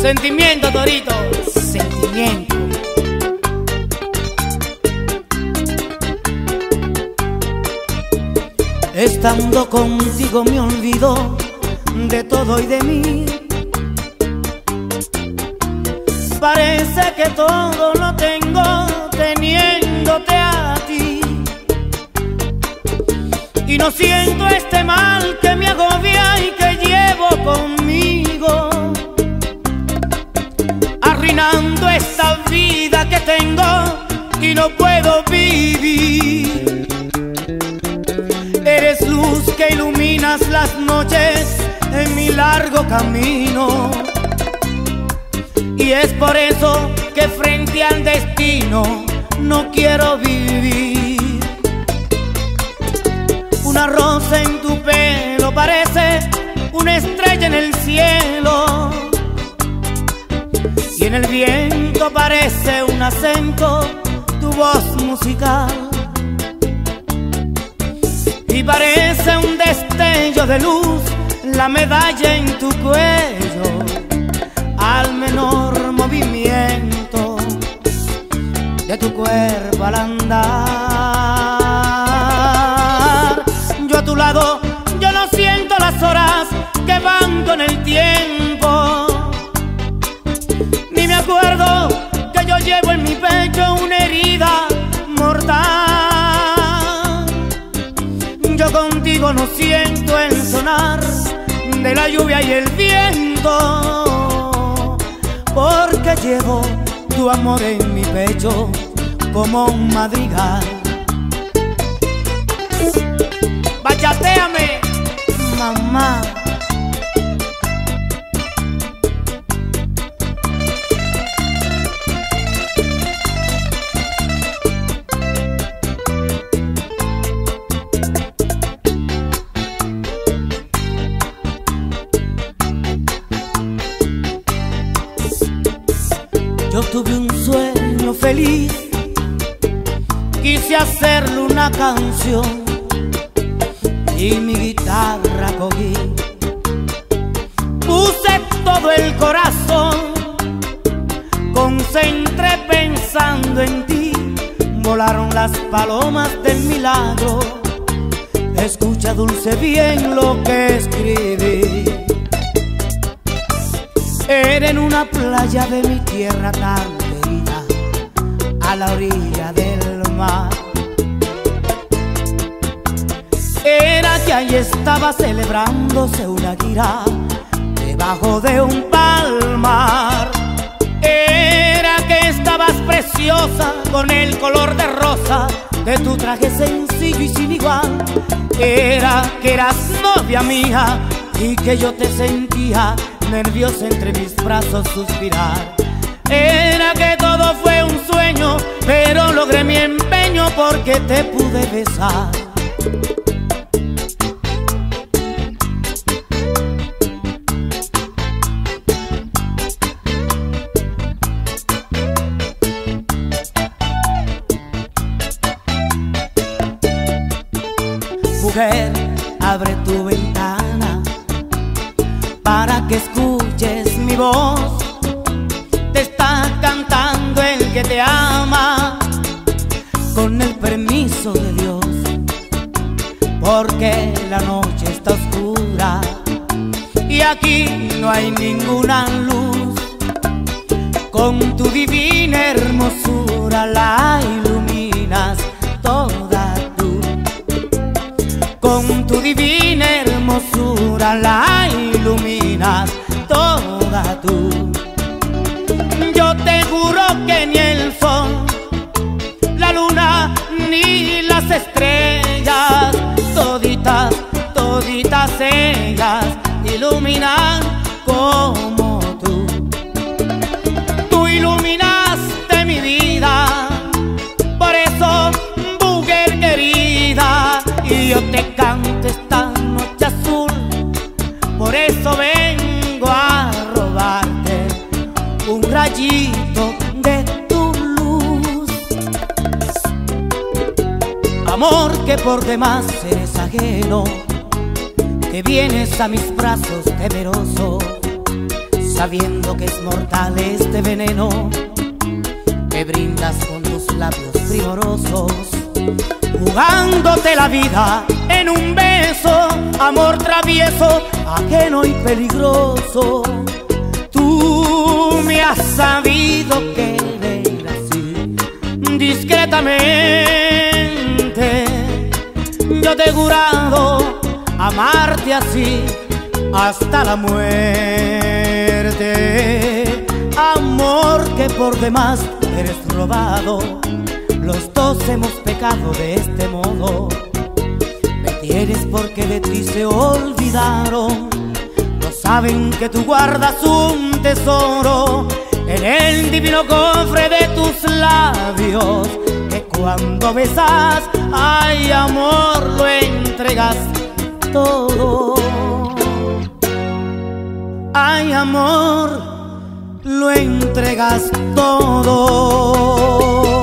Sentimiento, Torito, sentimiento. Estando contigo me olvido de todo y de mí. Parece que todo lo tengo teniéndote a ti. Y no siento este mal que me agobia y que llevo conmigo, arruinando esta vida que tengo y no puedo vivir. Eres luz que iluminas las noches en mi largo camino, y es por eso que frente al destino no quiero vivir. Una rosa en tu pelo parece una estrella en el cielo, y en el viento parece un acento tu voz musical, y parece un destello de luz la medalla en tu cuello al menor movimiento de tu cuerpo al andar. Yo a tu lado, yo no siento las horas que van con el tiempo, ni me acuerdo que yo llevo en mi pecho una herida mortal. Yo contigo no siento el sonar de la lluvia y el viento, porque llevo tu amor en mi pecho como un madrigal. Bachatéame, mamá. Yo tuve un sueño feliz, quise hacerle una canción y mi guitarra cogí. Puse todo el corazón, concentré pensando en ti. Volaron las palomas del milagro. Escucha dulce bien lo que escribí. Era en una playa de mi tierra tan querida, a la orilla del mar. Era que allí estaba celebrándose una gira debajo de un palmar. Era que estabas preciosa con el color de rosa de tu traje sencillo y sin igual. Era que eras novia mía y que yo te sentía nerviosa entre mis brazos suspirar. Era que todo fue un sueño, pero logré mi empeño porque te pude besar. Mujer, abre tu ventana para que escuches mi voz. Te está cantando el que te ama, con el permiso de Dios, porque la noche está oscura y aquí no hay ninguna luz. Con tu divina hermosura la iluminas toda tú. Con tu divina hermosura la iluminas toda tú. Yo te juro que ni el sol, la luna ni las estrellas, toditas, toditas ellas iluminan como tú. Tú iluminaste mi vida, por eso, mujer querida, y yo te canto esta noche azul. Por eso vengo a robarte un rayito de tu luz. Amor que por demás eres ajeno, que vienes a mis brazos temeroso, sabiendo que es mortal este veneno que brindas con tus labios primorosos, jugándote la vida en un beso, amor travieso, ajeno y peligroso. Tú me has sabido querer así, discretamente. Yo te he jurado amarte así hasta la muerte. Amor que por demás eres robado, los dos hemos pecado de este modo. Me tienes porque de ti se olvidaron, no saben que tú guardas un tesoro en el divino cofre de tus labios, que cuando besas, ay amor, lo entregas todo. Ay amor, lo entregas todo.